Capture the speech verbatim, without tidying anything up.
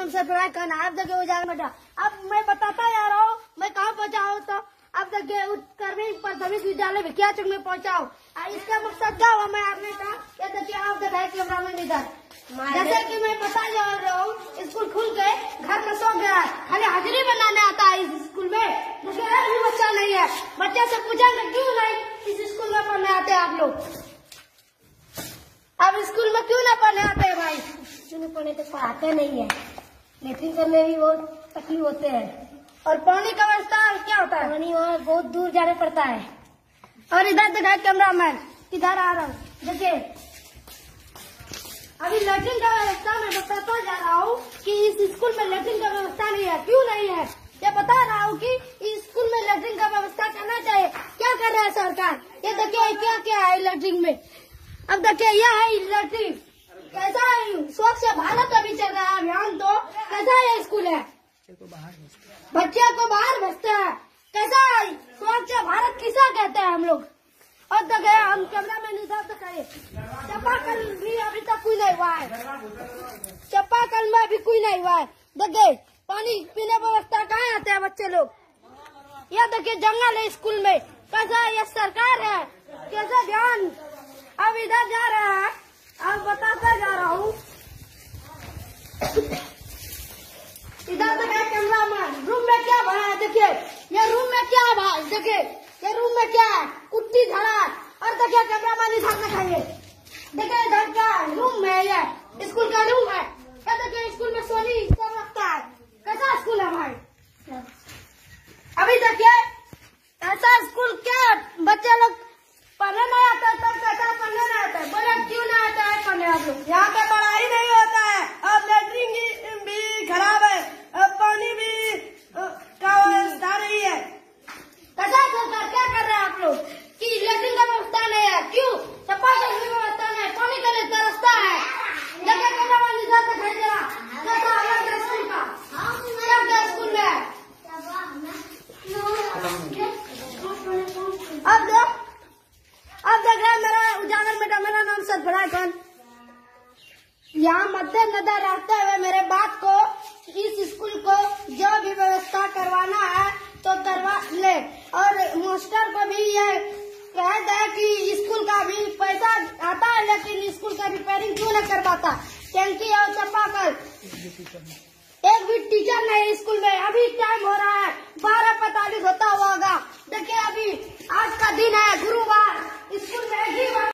नाम सरफराज खान। आप देखिए उजागर बेटा, अब मैं बताता जा रहा हूँ मैं कहाँ पहुँचा हूँ। तो अब देखिए प्राथमिक प्राथमिक विद्यालय भिखिया चौक में पहुँचा हूँ। इसका मकसद क्या हुआ मैं आपने कहा, ये देखिए आप दिखाए कैमरा में इधर। जैसे कि मैं बता जा रहा हूँ, स्कूल खुल के घर में सो गया है, खाली हाजिरी बनाने आता है इस स्कूल में। मुझे एक भी बच्चा नहीं है। बच्चे से पूछेंगे क्यों नहीं इस स्कूल में पढ़ने आते आप लोग, अब स्कूल में क्यों ना पढ़ने आते हैं भाई? क्यों पढ़ने तो पढ़ाते नहीं है, लेकिन करने भी बहुत तकलीफ होते हैं। और पानी का व्यवस्था क्या होता है? पानी वहाँ बहुत दूर जाने पड़ता है। और इधर दिखाए कैमरा मैन, इधर आ रहा हूँ। देखिए अभी लैट्रिन का व्यवस्था मैं बताता जा रहा हूँ कि इस स्कूल में लैट्रिन का व्यवस्था नहीं है। क्यों नहीं है ये बता रहा हूँ कि इस स्कूल में लैट्रिन का व्यवस्था करना चाहिए। क्या कर रहा है सरकार? ये देखिए क्या क्या है लैट्रिन में। अब देखिए यह है लैट्रिन, कैसा है? स्वच्छ भारत अभी चल रहा है अभियान, तो कैसा है स्कूल है? बच्चे को बाहर भेजते हैं, कैसा है? स्वच्छ भारत किसा कहते हैं हम लोग। और देखिए हम कैमरा में नहीं दिखाइए, चापाकल भी अभी तक कोई नहीं हुआ है, चापाकल में भी कोई नहीं हुआ है। देखिए पानी पीने व्यवस्था कहाँ आते हैं बच्चे लोग। यह देखिए जंगल है स्कूल में, कैसा है? यह सरकार है, कैसा ध्यान। अब इधर जा रहा है, अब बताता जा रहा हूँ। इधर देखिए कैमरा मैन, रूम में क्या भरा है? देखिए ये रूम में क्या है भाई? देखिए ये रूम में क्या है? कुत्ती धरा। और देखिए कैमरा मैन इधर दिखाइए, देखिए इधर क्या रूम है? ये स्कूल का रूम है। क्या देखिए स्कूल में सोनी सब रखता है, कैसा स्कूल है भाई? अभी देखिए ऐसा स्कूल क्या बच्चे लोग पढ़ने नहीं आता है, तब कैसा पढ़ने नहीं आता है? बोले क्यों नहीं आता है पढ़ने आप लोग? यहाँ पे पढ़ाई नहीं होता है, अब लैट्रिन भी खराब है, अब पानी भी का व्यवस्था नहीं है। कैसा सरकार क्या कर रहे हैं आप लोग कि लैट्रिन का व्यवस्था नहीं है? क्यों? चापाकल की व्यवस्था नहीं है, पानी का नहीं तरसता है। जगह कैमरा मैन इधर दिखाई दे रहा, कैसा अलग है स्कूल का, क्या क्या स्कूल में है। अब देख अब देख रहे मेरा उजागर बेटा, मेरा नाम सरफराज खान। यहाँ मद्देनजर रखते हुए मेरे बात को, इस स्कूल को जो भी व्यवस्था करवाना है तो करवा ले। और मास्टर को भी ये कह दे कि स्कूल का भी पैसा आता है, लेकिन स्कूल का रिपेयरिंग क्यों नहीं कर पाता? टंकी और चापाकल, एक भी टीचर नहीं स्कूल में। अभी टाइम हो रहा है बारह पैतालीस होता होगा। देखिए अभी आज का दिन है गुरुवार, स्कूल में एक ही